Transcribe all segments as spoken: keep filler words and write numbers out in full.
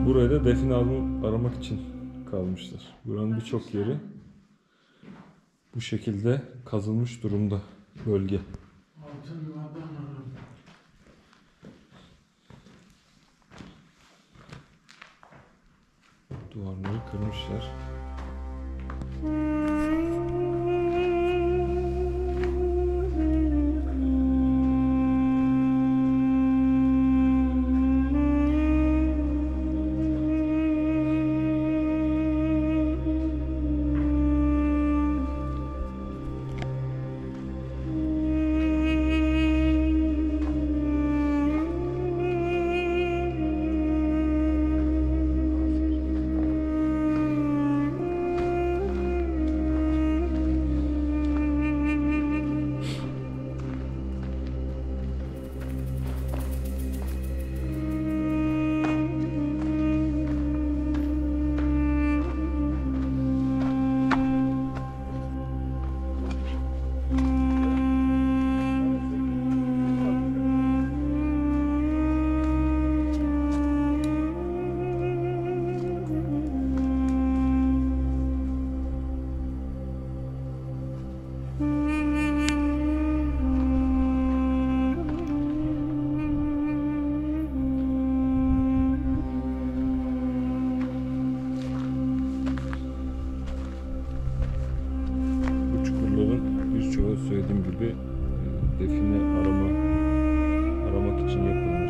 Buraya da define aramak için kalmışlar. Buranın birçok yeri bu şekilde kazılmış durumda bölge. Duvarları kırmışlar. Söylediğim gibi define arama aramak için yapılmış.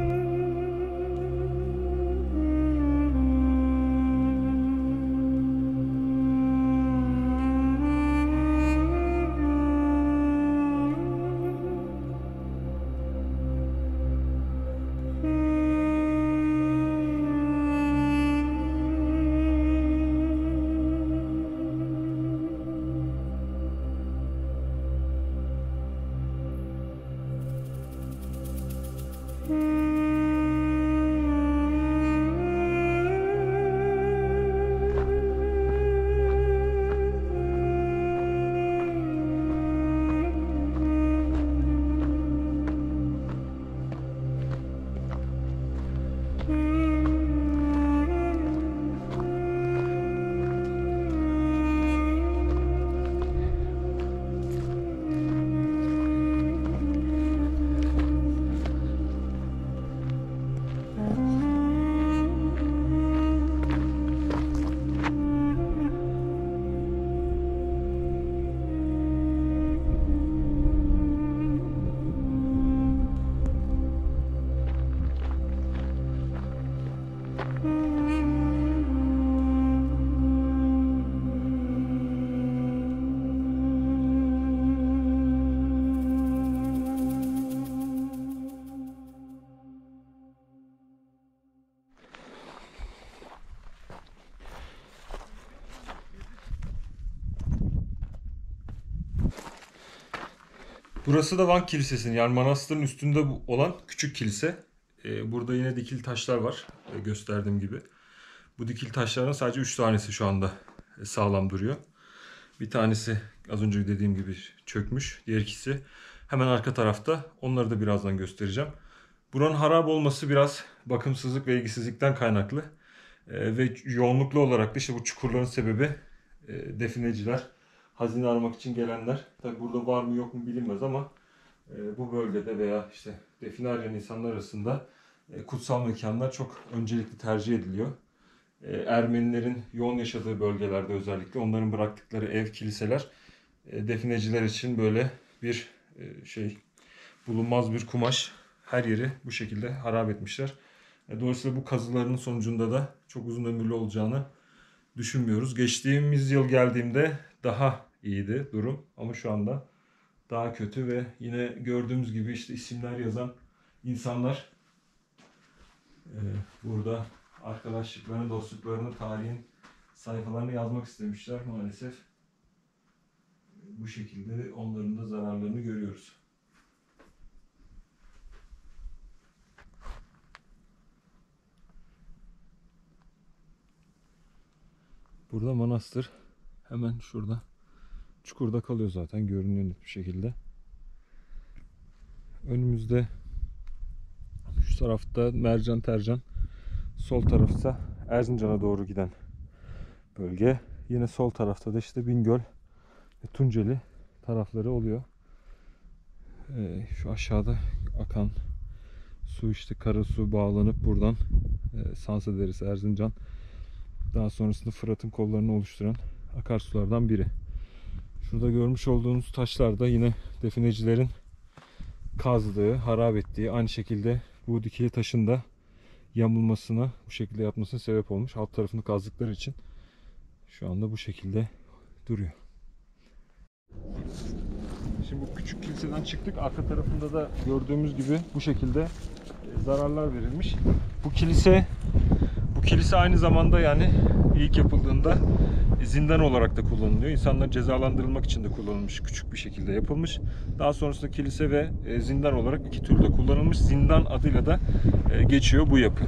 Burası da Van Kilisesi'nin, yani manastırın üstünde olan küçük kilise. Burada yine dikili taşlar var, gösterdiğim gibi. Bu dikili taşlardan sadece üç tanesi şu anda sağlam duruyor. Bir tanesi az önce dediğim gibi çökmüş. Diğer ikisi hemen arka tarafta. Onları da birazdan göstereceğim. Buranın harap olması biraz bakımsızlık ve ilgisizlikten kaynaklı. Ve yoğunluklu olarak da işte bu çukurların sebebi defineciler, hazine aramak için gelenler. Tabi burada var mı yok mu bilinmez ama e, bu bölgede veya işte define arayan insanlar arasında e, kutsal mekanlar çok öncelikli tercih ediliyor. E, Ermenilerin yoğun yaşadığı bölgelerde özellikle onların bıraktıkları ev, kiliseler e, defineciler için böyle bir e, şey bulunmaz bir kumaş. Her yeri bu şekilde harap etmişler. E, dolayısıyla bu kazıların sonucunda da çok uzun ömürlü olacağını düşünmüyoruz. Geçtiğimiz yıl geldiğimde daha iyiydi durum ama şu anda daha kötü ve yine gördüğümüz gibi işte isimler yazan insanlar e, burada arkadaşlıklarını, dostluklarını, tarihin sayfalarını yazmak istemişler maalesef. Bu şekilde onların da zararlarını görüyoruz. Burada manastır hemen şurada. Çukurda kalıyor zaten, görünüyor net bir şekilde. Önümüzde şu tarafta mercan tercan Sol tarafta Erzincan'a doğru giden bölge. Yine sol tarafta da işte Bingöl ve Tunceli tarafları oluyor. Ee, şu aşağıda akan su işte Karasu bağlanıp buradan e, Sansa Deresi, Erzincan, daha sonrasında Fırat'ın kollarını oluşturan akarsulardan biri. Şurada görmüş olduğunuz taşlar da yine definecilerin kazdığı, harap ettiği, aynı şekilde bu dikili taşın da yamulmasına, bu şekilde yapmasına sebep olmuş. Alt tarafını kazdıkları için şu anda bu şekilde duruyor. Şimdi bu küçük kiliseden çıktık. Arka tarafında da gördüğümüz gibi bu şekilde zararlar verilmiş. Bu kilise bu kilise aynı zamanda yani ilk yapıldığında zindan olarak da kullanılıyor. İnsanlar cezalandırılmak için de kullanılmış. Küçük bir şekilde yapılmış. Daha sonrasında kilise ve zindan olarak iki türlü kullanılmış. Zindan adıyla da geçiyor bu yapı.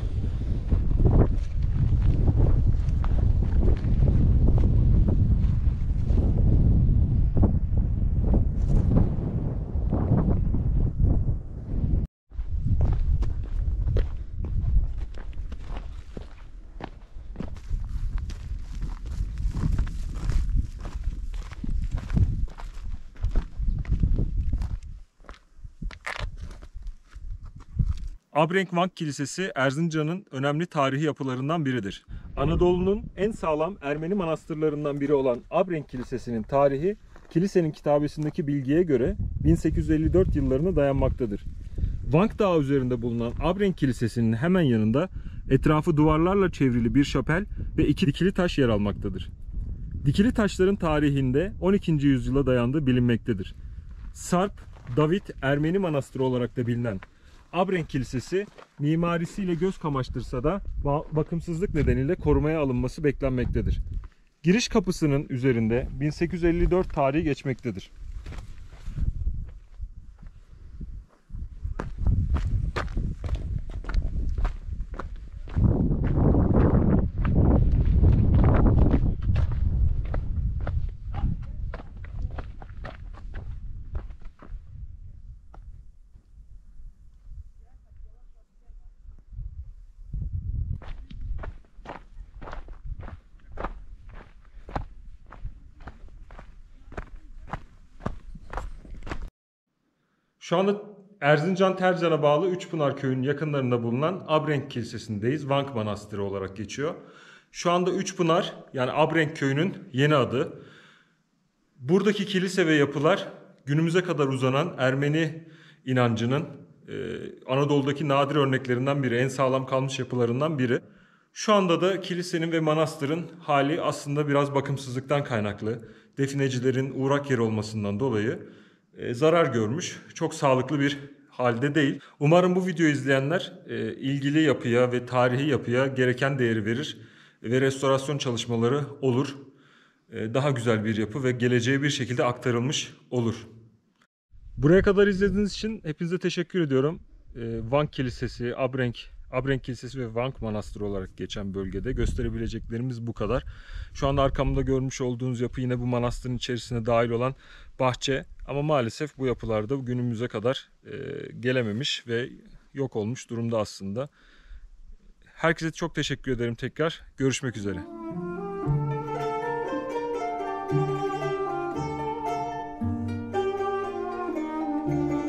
Abrenk-Vank Kilisesi Erzincan'ın önemli tarihi yapılarından biridir. Anadolu'nun en sağlam Ermeni manastırlarından biri olan Abrenk Kilisesi'nin tarihi, kilisenin kitabesindeki bilgiye göre bin sekiz yüz elli dört yıllarına dayanmaktadır. Vank Dağı üzerinde bulunan Abrenk Kilisesi'nin hemen yanında etrafı duvarlarla çevrili bir şapel ve iki dikili taş yer almaktadır. Dikili taşların tarihinde on ikinci yüzyıla dayandığı bilinmektedir. Sarp, David Ermeni Manastırı olarak da bilinen Abrenk Kilisesi mimarisiyle göz kamaştırsa da bakımsızlık nedeniyle korumaya alınması beklenmektedir. Giriş kapısının üzerinde bin sekiz yüz elli dört tarihi geçmektedir. Şu anda Erzincan Tercan'a bağlı Üçpınar Köyü'nün yakınlarında bulunan Abrenk Kilisesi'ndeyiz. Vank Manastırı olarak geçiyor. Şu anda Üçpınar, yani Abrenk Köyü'nün yeni adı. Buradaki kilise ve yapılar günümüze kadar uzanan Ermeni inancının e, Anadolu'daki nadir örneklerinden biri, en sağlam kalmış yapılarından biri. Şu anda da kilisenin ve manastırın hali aslında biraz bakımsızlıktan kaynaklı. Definecilerin uğrak yeri olmasından dolayı e, zarar görmüş. Çok sağlıklı bir halde değil. Umarım bu videoyu izleyenler e, ilgili yapıya ve tarihi yapıya gereken değeri verir ve restorasyon çalışmaları olur. E, daha güzel bir yapı ve geleceğe bir şekilde aktarılmış olur. Buraya kadar izlediğiniz için hepinize teşekkür ediyorum. E, Vank Kilisesi, Abrenk, Abrenk Kilisesi ve Vank Manastırı olarak geçen bölgede gösterebileceklerimiz bu kadar. Şu anda arkamda görmüş olduğunuz yapı yine bu manastırın içerisine dahil olan bahçe. Ama maalesef bu yapılarda günümüze kadar e, gelememiş ve yok olmuş durumda aslında. Herkese çok teşekkür ederim tekrar. Görüşmek üzere. Thank you.